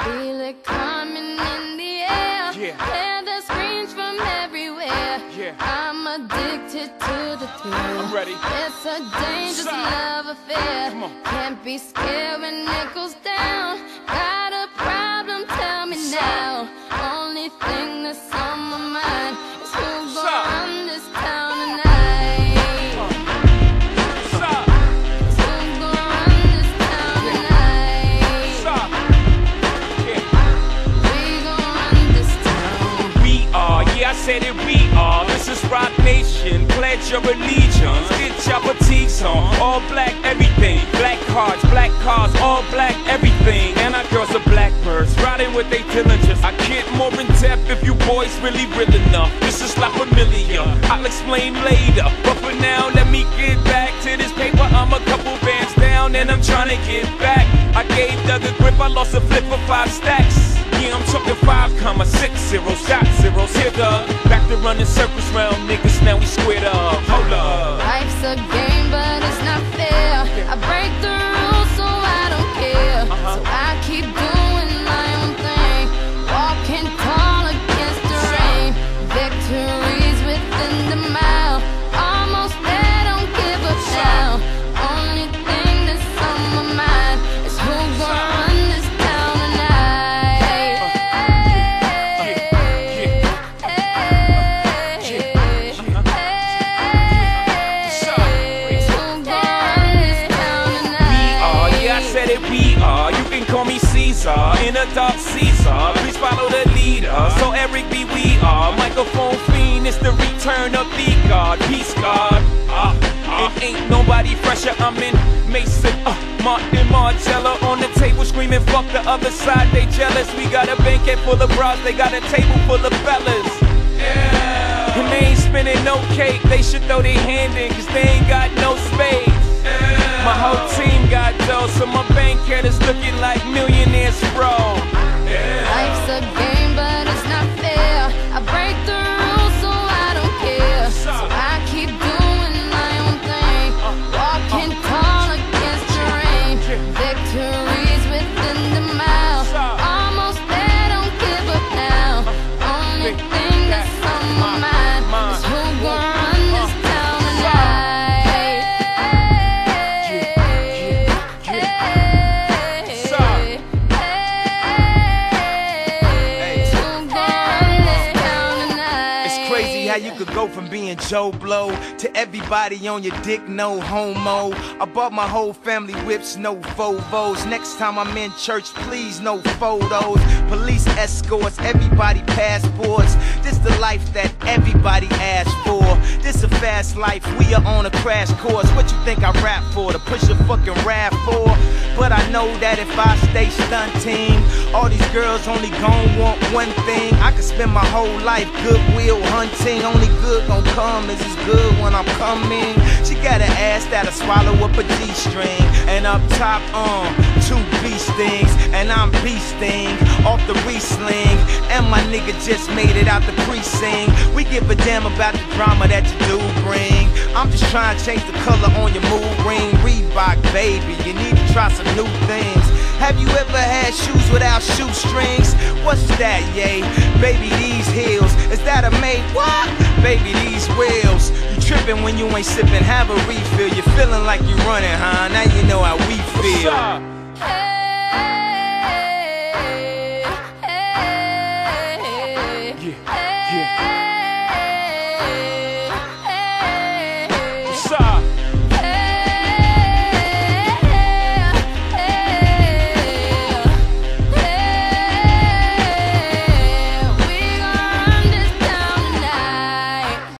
Feel it coming in the air. Hear the screams from everywhere. I'm addicted to the thrill. I'm ready. It's a dangerous love affair. Can't be scared when it goes down. Got a problem? Tell me now. Only thing that's on my mind is who's gonna run this town tonight. I said it, we are. This is Rock Nation. Pledge your allegiance. Get your fatigues on. All black everything. Black cars, all black everything. And our girls are blackbirds, riding with they diligence. I get more in depth if you boys really real enough. This is not familiar, I'll explain later. But for now, let me get back to this paper. I'm a couple bands down and I'm trying to get back. I gave Doug a grip, I lost a flip for 5 stacks. Yeah, I'm talking 5,60 shot zeros. Here back to running circles round niggas, now we squared up. Hold up. Life's a game, but it's not fair. I break the rules, so I don't care. So I keep doing my own thing, walking tall against the rain. Victories within the mile, almost there, don't give up now. Only thing that's on my mind is who's gonna run this town tonight. We are, you can call me Caesar, in a dark Caesar. Please follow the leader. So Eric B, we are microphone fiend. It's the return of the God, peace God. It ain't nobody fresher. I'm in Mason, Martin Margiela on the table screaming, fuck the other side. They jealous. We got a banquet full of bras. They got a table full of fellas. Yeah. And they ain't spinning no cake. They should throw their hand in, cause they ain't got no spades. My whole team got dough, so my bank account is looking like millionaires, bro. Life's a game, but it's not fair. I break the rules, so I don't care. So I keep doing my own thing, walking tall against the rain. Victories within the mile, almost there, don't give up now. Only thing that's on my mind is who's gonna run this town tonight. You could go from being Joe Blow to everybody on your dick, no homo. I bought my whole family whips, no Vovos. Next time I'm in church, please, no photos. Police escorts, everybody passports. This the life that everybody asked for. This a fast life, we are on a crash course. What you think I rap for? To push a fucking rap for? But I know that if I stay stunting, all these girls only gon' want one thing. I could spend my whole life goodwill hunting. Only good gon' come is as good when I'm coming. She got an ass that'll swallow up a G-string. And up top, 2 beast things. And I'm beasting off the re-sling. And my nigga just made it out the precinct. We give a damn about the drama that you do bring. I'm just trying to change the color on your mood ring. Reebok, baby, you need to try some new things. Have you ever had shoes without shoestrings? What's that, yay? Baby, these heels, is that a made what? Baby, these wheels. You tripping when you ain't sipping, have a refill. You feeling like you running, huh? Now you know how we feel. Yeah.